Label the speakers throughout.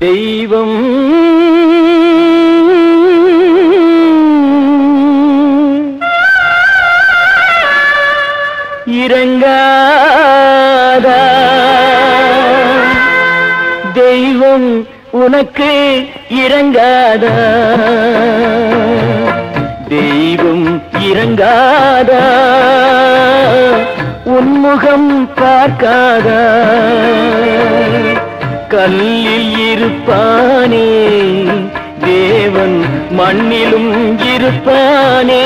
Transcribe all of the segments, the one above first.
Speaker 1: தெய்வம் இறங்காதா? தெய்வம் உனக்கு இறங்காதா? தெய்வம் இறங்காதா? உன்முகம் பார்க்காதா? கல்லில் இருப்பானே தேவன் மண்ணிலும் இருப்பானே.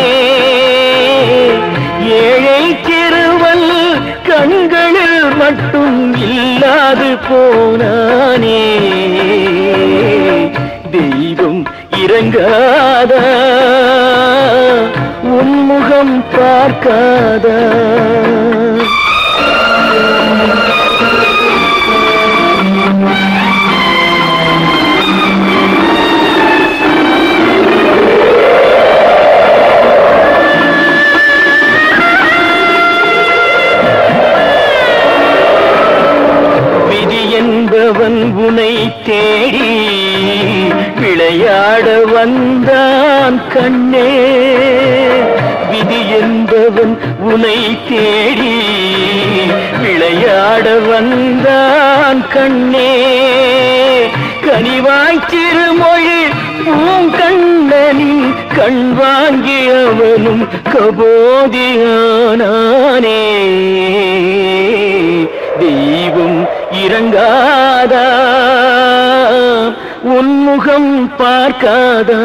Speaker 1: ஏழை சிறுவன் கண்களில் மட்டும் இல்லாது போனானே. தெய்வம் இறங்காதா? உன்முகம் பார்க்காதா? என்பவன் உனை தேடி விளையாட வந்தான் கண்ணே. விதி என்பவன் உனை தேடி விளையாட வந்தான் கண்ணே. கனிவாய் திருமொழி பூங்கண்ணனின் கண் வாங்கியவனும் கபோதியானானே. தெய்வம் இறங்காதா? உன்முகம் பார்க்காதா?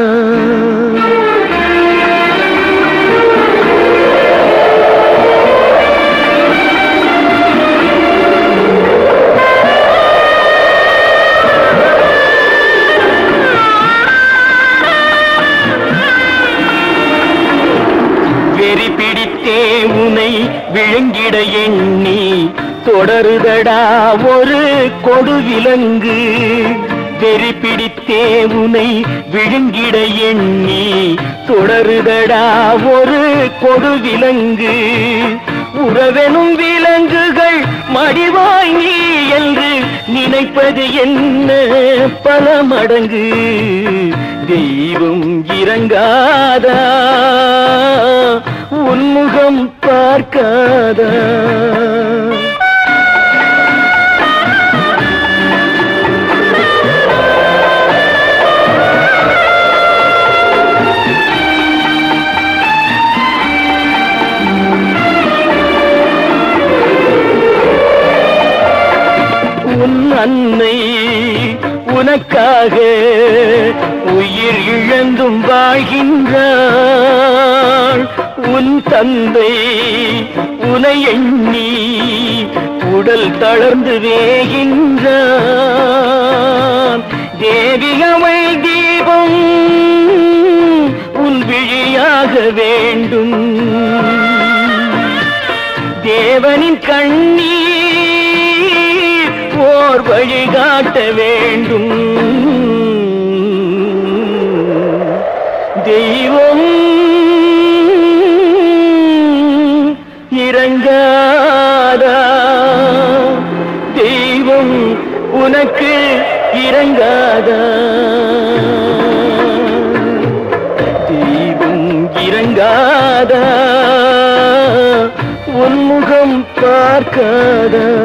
Speaker 1: வெறி பிடித்தே உனை விழுங்கிட எண்ணி தொடருதடா ஒரு கொடுவிலங்கு. வெறி பிடித்தே உனை விழுங்கிட எண்ணி தொடருதடா ஒரு கொடுவிலங்கு. உறவெனும் விலங்குகள் மடிவாய் நீ என்று நினைப்பது என்ன பல மடங்கு. தெய்வம் இறங்காதா? உன்முகம் பார்க்காதா? உன் அன்னை உனக்காக உயிர் இழந்தும் வாழ்கின்றாள். உன் தந்தை உனை எண்ணி உடல் தளர்ந்து வேகின்றான். தேவியமை தீபம் உன் விழியாக வேண்டும். தேவனின் கண்ணீர் ஓர் வழிகாட்ட வேண்டும். தெய்வம் இறங்காதா? தெய்வம் உனக்கு இறங்காதா? தெய்வம் இறங்காதா? உன்முகம் பார்க்காதா?